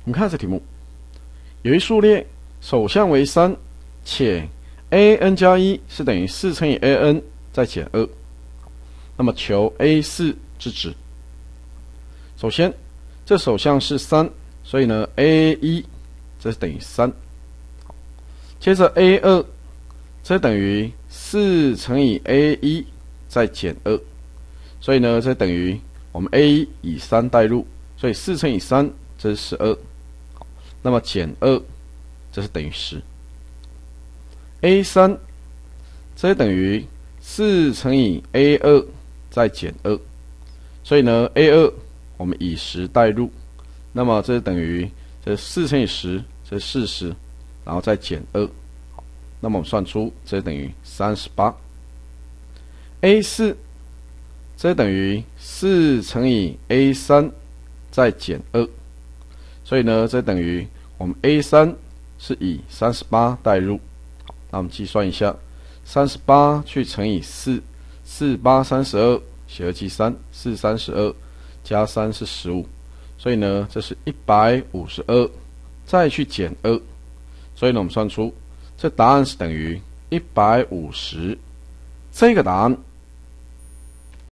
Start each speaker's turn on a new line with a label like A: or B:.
A: 我们看这题目，有一数列首项为3，且 an 加1是等于4乘以 an 再减2，那么求 a4 之值。首先，这首项是3，所以呢 a1 这是等于3。接着 a2 这等于4乘以 a1 再减2，所以呢这等于我们 a1 以3代入，所以4乘以3这是12。那么减2，这是等于10。a3 这等于4乘以 a2 再减2，所以呢 a2 我们以10代入，那么这等于这4乘以10，这是40，然后再减2，那么我们算出这等于38。a4 这等于4乘以 a3 再减2，所以呢这等于我们 a3 是以38代入。那我们计算一下，38去乘以4，4 8 32，写2记3，4 32加3是15，所以呢这是152，再去减2，所以呢我们算出这答案是等于150。这个答案